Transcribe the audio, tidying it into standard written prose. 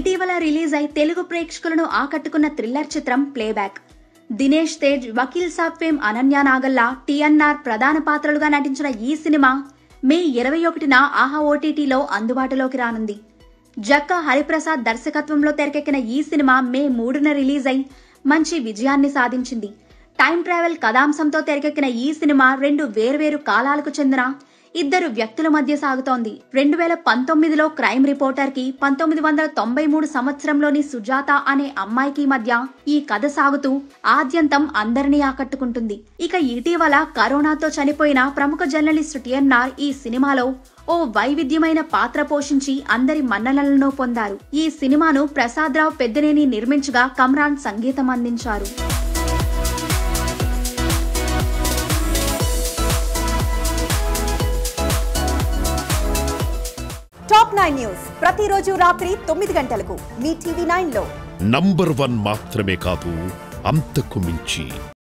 ఇటీవల రిలీజ్ అయి తెలుగు ప్రేక్షకులను ఆకట్టుకున్న థ్రిల్లర్ చిత్రం playback. Dinesh Tej, Vakeel Saab fame Ananya Nagalla, TNR ప్రధాన పాత్రలుగా నటించిన ఈ సినిమా మే 21న ఆహా ఓటీటీలో అందుబాటులోకి రానుంది. జక్కా హరిప్రసాద్ దర్శకత్వంలో తెరకెక్కిన ఈ సినిమా మే 3న రిలీజ్ అయి మంచి విజయాన్ని సాధించింది. టైం ట్రావెల్ కథాంశంతో తెరకెక్కిన ఈ సినిమా 2 వేర్వేరు కాలాలకు చెందిన ఇద్దరు వ్యక్తుల మధ్య సాగుతోంది. 2019లో క్రైమ్ రిపోర్టర్ కి 1993 సంవత్సరంలోని సుజాత అనే అమ్మాయికి మధ్య ఈ కథ సాగుతూ ఆద్యంతం అందరినీ ఆకట్టుకుంటుంది. ఇక ఇటీవల కరోనాతో చనిపోయిన ప్రముఖ జర్నలిస్టు టీఎన్ఆర్ ఈ సినిమాలో ఓ వైవిధ్యమైన పాత్ర పోషించి అందరి మన్ననలను పొందారు. ఈ సినిమాను ప్రసాద్ రావు పెద్దినేని నిర్మించగా కమ్రాన్ సంగీతం అందించారు. టాప్ 9 న్యూస్ ప్రతిరోజు రాత్రి 9 గంటలకు మీ టీవీ 9లో నంబర్ 1 మాత్రమే కాదు, అంతకు మించి.